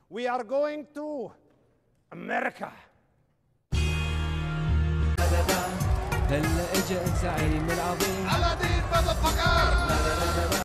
We are going to America. هلا اجا الزعيم العظيم.